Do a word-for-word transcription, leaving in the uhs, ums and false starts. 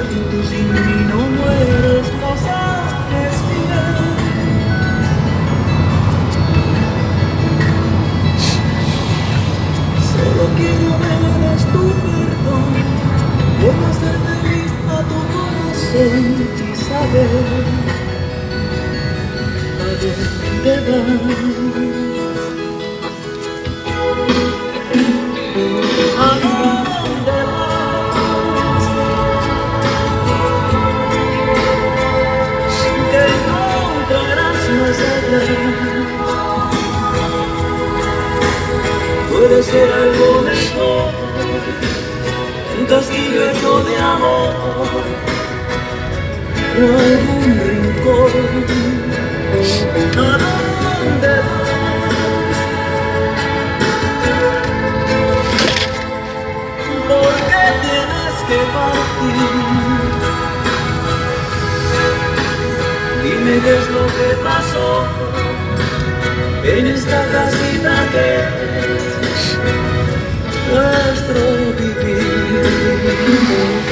Tú sin mí no mueres, no sabes bien. Solo quiero me des tu perdón por no hacer feliz a tu corazón y saber a dónde vas. ¿A dónde vas? ¿Qué encontrarás más allá? Puede ser algo mejor, un castillo hecho de amor, o algún rincón. ¿A dónde vas? ¿Por qué tienes que partir? Dime qué es lo que pasó en esta casita que es nuestro vivir.